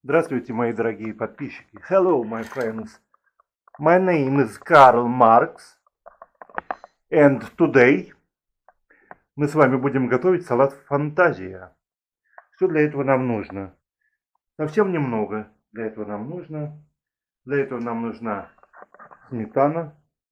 Здравствуйте, мои дорогие подписчики. Hello, my friends. My name is Karl Marx. And today мы с вами будем готовить салат фантазия. Что для этого нам нужно? Совсем немного. Для этого нам нужна сметана.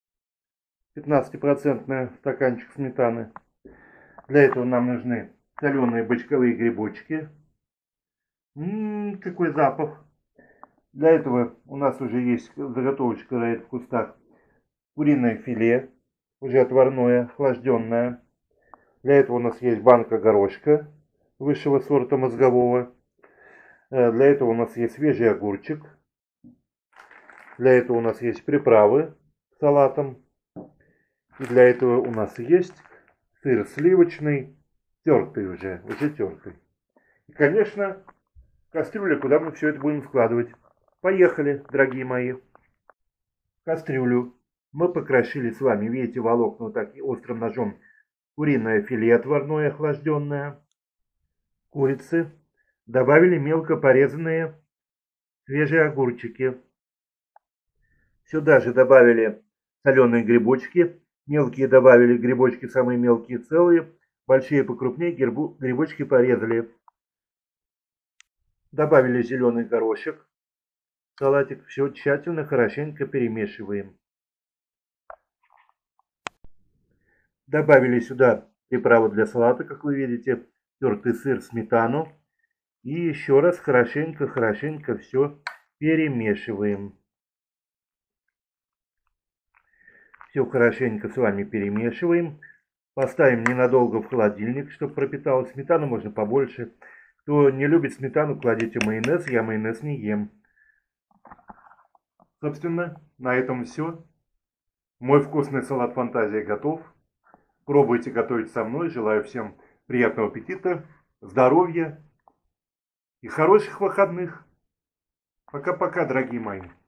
15% стаканчик сметаны. Для этого нам нужны соленые бочковые грибочки. Какой запах! Для этого у нас уже есть заготовочка в кустах. Куриное филе, уже отварное, охлажденное. Для этого у нас есть банка горошка высшего сорта мозгового. Для этого у нас есть свежий огурчик. Для этого у нас есть приправы с салатом. И для этого у нас есть сыр сливочный, тертый уже тертый. И, конечно, кастрюля, куда мы все это будем складывать. Поехали, дорогие мои. В кастрюлю мы покрошили с вами, видите, волокна вот так острым ножом, куриное филе отварное, охлажденное, курицы. Добавили мелко порезанные свежие огурчики. Сюда же добавили соленые грибочки. Мелкие добавили грибочки, самые мелкие целые. Большие покрупнее грибочки порезали. Добавили зеленый горошек. Салатик. Все тщательно, хорошенько перемешиваем. Добавили сюда приправу для салата, как вы видите. Тертый сыр, сметану. И еще раз хорошенько все перемешиваем. Все хорошенько с вами перемешиваем. Поставим ненадолго в холодильник, чтобы пропиталась. Сметану можно побольше. Кто не любит сметану, кладите майонез. Я майонез не ем. Собственно, на этом все. Мой вкусный салат фантазия готов. Пробуйте готовить со мной. Желаю всем приятного аппетита, здоровья и хороших выходных. Пока-пока, дорогие мои.